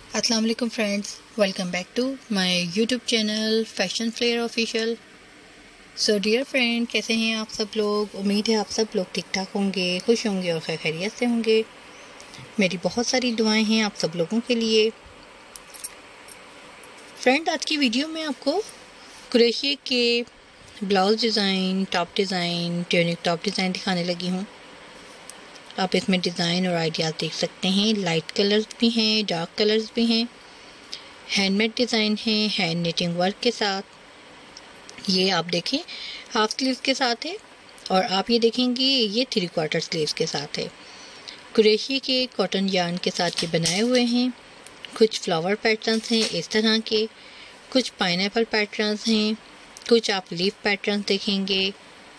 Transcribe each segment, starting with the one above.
अस्सलाम वालेकुम friends, welcome back to my YouTube channel fashion flair official. So dear friend, कैसे हैं आप सब लोग। उम्मीद है आप सब लोग ठीक ठाक होंगे, खुश होंगे और खैरियत से होंगे। मेरी बहुत सारी दुआएं हैं आप सब लोगों के लिए। फ्रेंड, आज की वीडियो में आपको क्रोशिया के blouse design, top design, tunic top design दिखाने लगी हूँ। आप इसमें डिज़ाइन और आइडियाज़ देख सकते हैं। लाइट कलर्स भी हैं, डार्क कलर्स भी हैं, हैंडमेड डिज़ाइन है, हैंड निटिंग वर्क के साथ। ये आप देखें हाफ स्लीव्स के साथ है और आप ये देखेंगे ये 3/4 स्लीव्स के साथ है। क्रोशिया के कॉटन यार्न के साथ ये बनाए हुए हैं। कुछ फ्लावर पैटर्न्स हैं इस तरह के, कुछ पाइनएप्पल पैटर्न्स हैं, कुछ आप लीफ पैटर्न्स देखेंगे।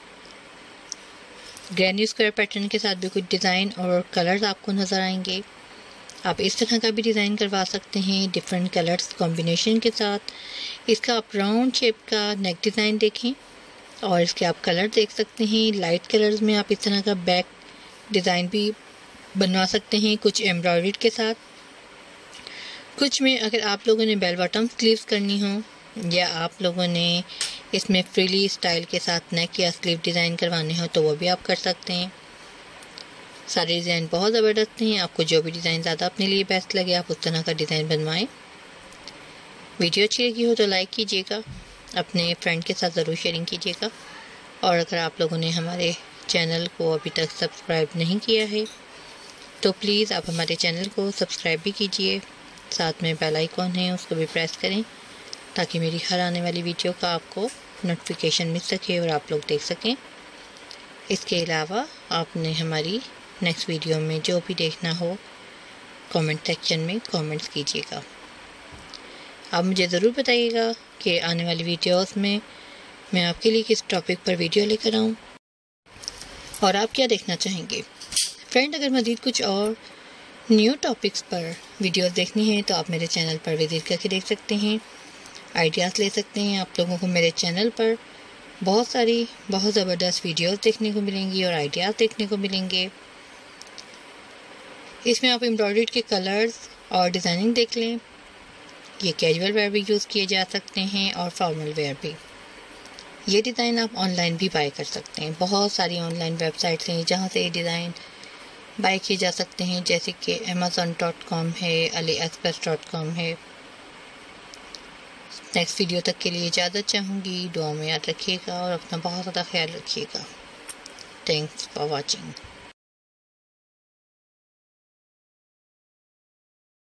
ग्रैनी स्क्वायर पैटर्न के साथ भी कुछ डिज़ाइन और कलर्स आपको नज़र आएंगे। आप इस तरह का भी डिज़ाइन करवा सकते हैं डिफरेंट कलर्स कॉम्बिनेशन के साथ। इसका आप राउंड शेप का नेक डिज़ाइन देखें और इसके आप कलर देख सकते हैं। लाइट कलर्स में आप इस तरह का बैक डिज़ाइन भी बनवा सकते हैं, कुछ एम्ब्रॉयडरी के साथ। कुछ में अगर आप लोगों ने बेल बॉटम स्लीव्स करनी हो या आप लोगों ने इसमें फ्रीली स्टाइल के साथ नेक या स्लीव डिज़ाइन करवाने हो तो वो भी आप कर सकते हैं। सारे डिज़ाइन बहुत ज़बरदस्त हैं। आपको जो भी डिज़ाइन ज़्यादा अपने लिए बेस्ट लगे आप उस तरह का डिज़ाइन बनवाएं। वीडियो अच्छी लगी हो तो लाइक कीजिएगा, अपने फ्रेंड के साथ ज़रूर शेयरिंग कीजिएगा। और अगर आप लोगों ने हमारे चैनल को अभी तक सब्सक्राइब नहीं किया है तो प्लीज़ आप हमारे चैनल को सब्सक्राइब भी कीजिए। साथ में बेल आइकॉन है उसको भी प्रेस करें ताकि मेरी हर आने वाली वीडियो का आपको नोटिफिकेशन मिल सके और आप लोग देख सकें। इसके अलावा आपने हमारी नेक्स्ट वीडियो में जो भी देखना हो कमेंट सेक्शन में कमेंट्स कीजिएगा। आप मुझे ज़रूर बताइएगा कि आने वाली वीडियोस में मैं आपके लिए किस टॉपिक पर वीडियो लेकर आऊँ और आप क्या देखना चाहेंगे। फ्रेंड, अगर मज़ीद कुछ और न्यू टॉपिक्स पर वीडियोस देखनी है तो आप मेरे चैनल पर विजिट करके देख सकते हैं, आइडियाज़ ले सकते हैं। आप लोगों को मेरे चैनल पर बहुत ज़बरदस्त वीडियोस देखने को मिलेंगी और आइडियाज़ देखने को मिलेंगे। इसमें आप एम्ब्रॉयडरी के कलर्स और डिज़ाइनिंग देख लें। ये कैजुअल वेयर भी यूज़ किए जा सकते हैं और फॉर्मल वेयर भी। ये डिज़ाइन आप ऑनलाइन भी बाय कर सकते हैं। बहुत सारी ऑनलाइन वेबसाइट्स हैं जहाँ से ये डिज़ाइन बाय किए जा सकते हैं, जैसे कि amazon.com है, aliexpress.com है। नेक्स्ट वीडियो तक के लिए इजाज़त चाहूँगी। दुआ में याद रखिएगा और अपना बहुत ज़्यादा ख्याल रखिएगा। Thanks for watching.